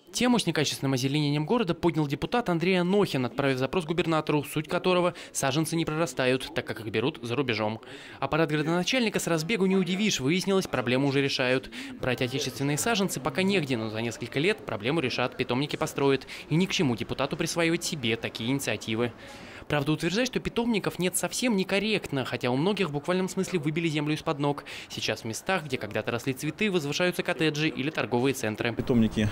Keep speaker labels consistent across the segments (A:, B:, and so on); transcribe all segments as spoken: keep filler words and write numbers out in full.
A: Тему с некачественным озеленением города поднял депутат Андрей Анохин, отправив запрос губернатору, суть которого – саженцы не прорастают, так как их берут за рубежом. Аппарат градоначальника с разбегу не удивишь, выяснилось, проблему уже решают. Брать отечественные саженцы пока негде, но за несколько лет проблему решат, питомники построят. И ни к чему депутату присваивать себе такие инициативы. Правда, утверждать, что питомников нет, совсем некорректно, хотя у многих в буквальном смысле выбили землю из-под ног. Сейчас в местах, где когда-то росли цветы, возвышаются коттеджи или торговые центры.
B: Питомники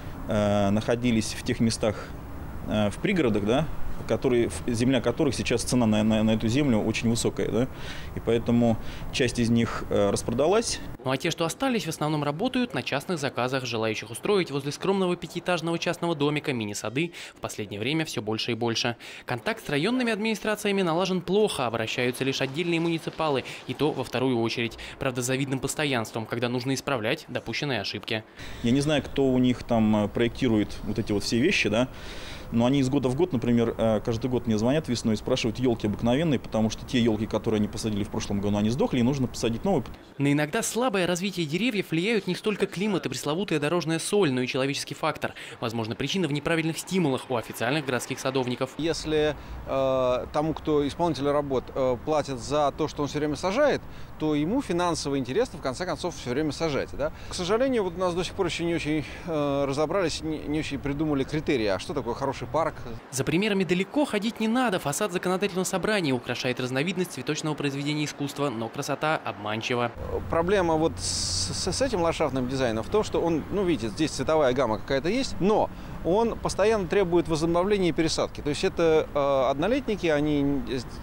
B: э, находились в тех местах, э, в пригородах, да, которые, земля которых сейчас цена на, на, на эту землю очень высокая, да, и поэтому часть из них э, распродалась.
A: Ну а те, что остались, в основном работают на частных заказах. Желающих устроить возле скромного пятиэтажного частного домика мини-сады в последнее время все больше и больше. Контакт с районными администрациями налажен плохо, обращаются лишь отдельные муниципалы, и то во вторую очередь. Правда, с завидным постоянством, когда нужно исправлять допущенные ошибки.
B: Я не знаю, кто у них там проектирует вот эти вот все вещи, да, но они из года в год, например, каждый год мне звонят весной и спрашивают елки обыкновенные, потому что те елки, которые они посадили в прошлом году, они сдохли, и нужно посадить новые.
A: На иногда слабое развитие деревьев влияют не столько климат и пресловутая дорожная соль, но и человеческий фактор. Возможно, причина в неправильных стимулах у официальных городских садовников.
C: Если э, тому, кто исполнитель работ, э, платят за то, что он все время сажает, то ему финансово интересно, в конце концов, все время сажать. Да? К сожалению, вот у нас до сих пор еще не очень э, разобрались, не, не очень придумали критерии, а что такое хороший парк.
A: За примерами далеко ходить не надо. Фасад законодательного собрания украшает разновидность цветочного произведения искусства, но красота обманчива.
C: Проблема вот с, с этим ландшафтным дизайном в том, что он, ну видите, здесь цветовая гамма какая-то есть, но он постоянно требует возобновления и пересадки. То есть это э, однолетники, они...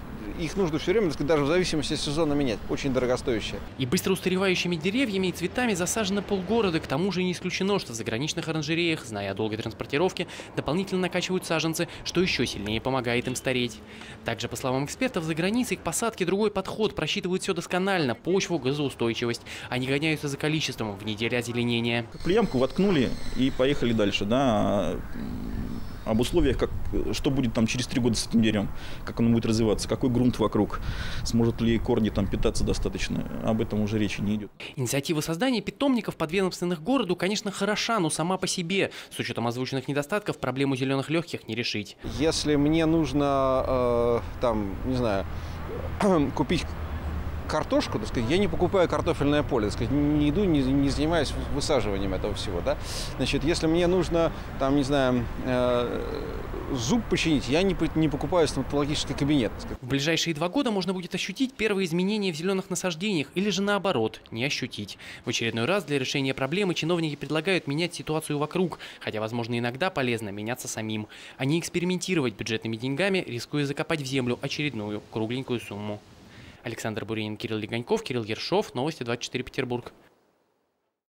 C: Их нужно все время, даже в зависимости от сезона, менять. Очень дорогостоящие.
A: И быстро устаревающими деревьями и цветами засажено полгорода. К тому же не исключено, что в заграничных оранжереях, зная о долгой транспортировке, дополнительно накачивают саженцы, что еще сильнее помогает им стареть. Также, по словам экспертов, за границей к посадке другой подход, просчитывают все досконально, почву, газоустойчивость. Они гоняются за количеством в неделе озеленения.
B: Ямку воткнули и поехали дальше, да. Об условиях, как, что будет там через три года с этим деревом, как оно будет развиваться, какой грунт вокруг, сможет ли корни там питаться достаточно, об этом уже речи не идет.
A: Инициатива создания питомников подведомственных городу, конечно, хороша, но сама по себе. С учетом озвученных недостатков проблему зеленых легких не решить.
C: Если мне нужно, э, там, не знаю, купить картошку, так сказать, я не покупаю картофельное поле, так сказать, не иду, не, не занимаюсь высаживанием этого всего, да. Значит, если мне нужно, там, не знаю, э, зуб починить, я не, не покупаю стоматологический кабинет.
A: В ближайшие два года можно будет ощутить первые изменения в зеленых насаждениях или же наоборот, не ощутить. В очередной раз для решения проблемы чиновники предлагают менять ситуацию вокруг, хотя, возможно, иногда полезно меняться самим, а не экспериментировать бюджетными деньгами, рискуя закопать в землю очередную кругленькую сумму. Александр Буренин, Кирилл Легоньков, Кирилл Ершов, Новости двадцать четыре Петербург.